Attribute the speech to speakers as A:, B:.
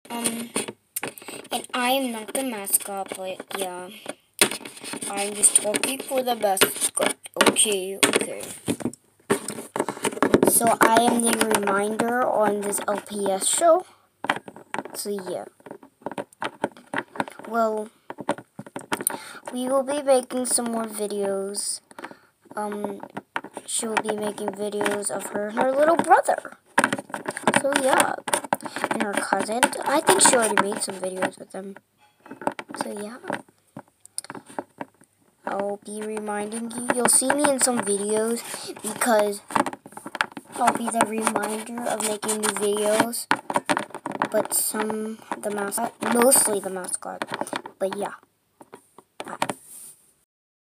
A: Um, and I am not the mascot, but yeah. I'm just talking for the mascot. Okay. So I am the reminder on this LPS show. So yeah. Well, we will be making some more videos. She will be making videos of her and her little brother. So yeah. And her cousin. I think she already made some videos with them. So yeah. I'll be reminding you. You'll see me in some videos because I'll be the reminder of making new videos. But mostly the mascot. But yeah.